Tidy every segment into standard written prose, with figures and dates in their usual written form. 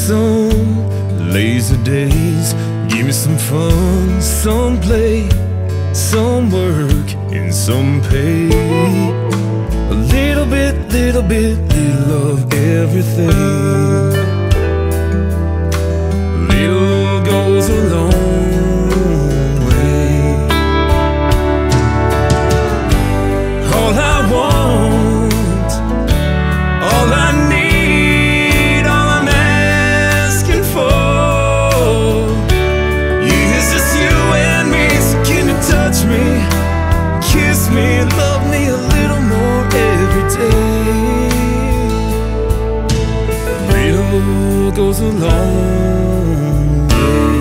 some lazy days. Give me some fun, some play, some work, and some pay. A little bit, little of everything. Little goes a long way. All I want, all I need, all I'm asking for is just you and me. So can you touch me, kiss me, love me a little more every day? Little goes a long way.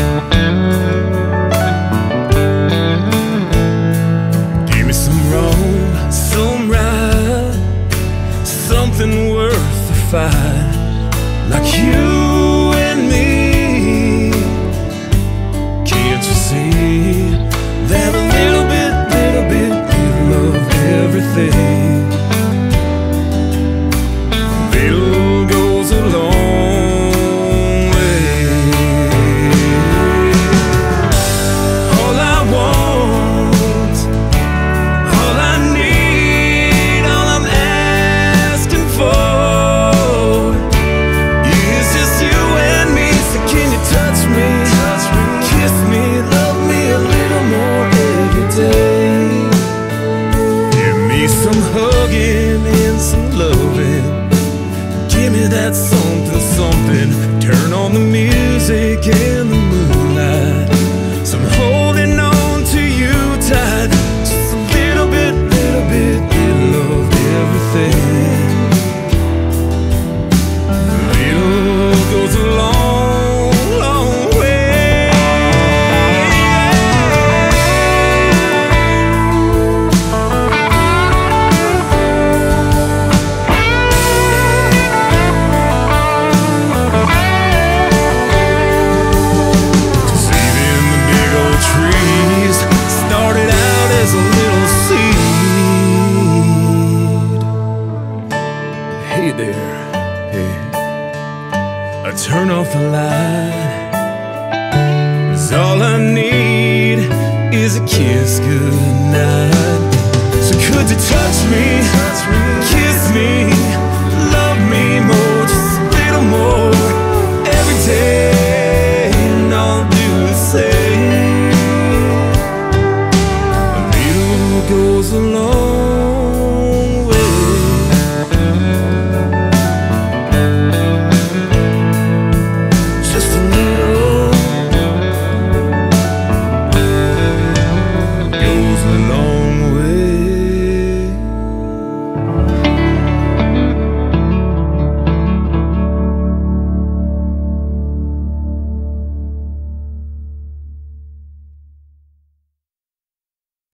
Give me some wrong, some right, something worth the fight. Like you and me, can't you see that a little bit of everything? Little goes a long way. All I want, all I need, all I'm asking for is just you and me. So can you touch me, kiss me, love me a little more every day? Give me some hugging and some loving. Give me that something. Turn on the music and the moonlight. So I'm holding on to you tight. Just a little bit of everything. Little goes a long way. Saving the big old trees started out as a little seed. Hey there, hey. I turn off the light, 'cause all I need is a kiss goodnight. So could you touch me, kiss me,